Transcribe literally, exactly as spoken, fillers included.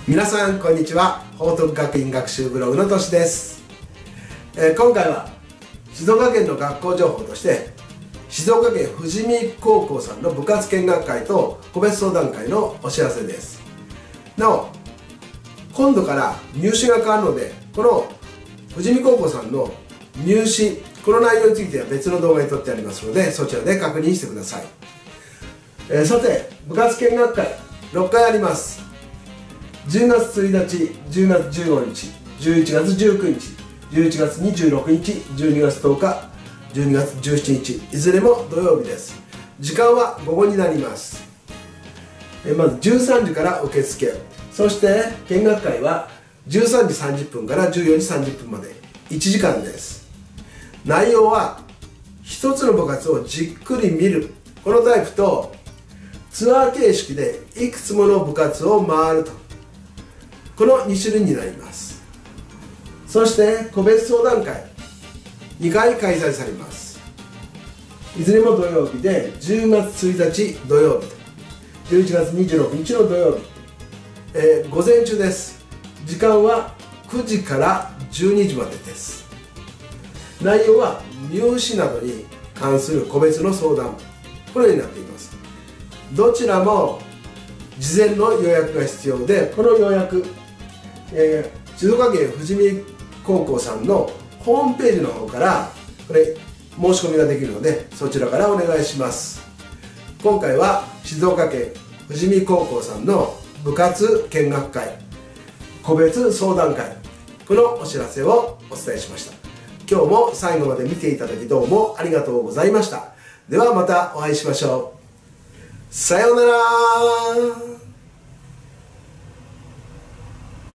皆さんこんにちは。報徳学院学習ブログのとしです、えー、今回は静岡県の学校情報として静岡県富士見高校さんの部活見学会と個別相談会のお知らせです。なお今度から入試が変わるので、この富士見高校さんの入試、この内容については別の動画に撮ってありますので、そちらで確認してください。えー、さて部活見学会ろっかいあります。じゅうがつついたち、じゅうがつじゅうごにち、じゅういちがつじゅうくにち、じゅういちがつにじゅうろくにち、じゅうにがつとおか、じゅうにがつじゅうしちにち、いずれも土曜日です。時間は午後になります。えまずじゅうさんじから受付、そして見学会はじゅうさんじさんじゅっぷんからじゅうよじさんじゅっぷんまでいちじかんです。内容は一つの部活をじっくり見る、このタイプとツアー形式でいくつもの部活を回ると、このにしゅるいになります。そして個別相談会にかい開催されます。いずれも土曜日でじゅうがつついたち土曜日、じゅういちがつにじゅうろくにちの土曜日、えー、午前中です。時間はくじからじゅうにじまでです。内容は入試などに関する個別の相談、このようになっています。どちらも事前の予約が必要で、この予約、えー、静岡県富士見高校さんのホームページの方からこれ申し込みができるので、そちらからお願いします。今回は静岡県富士見高校さんの部活見学会個別相談会、このお知らせをお伝えしました。今日も最後まで見ていただきどうもありがとうございました。ではまたお会いしましょう。さようなら。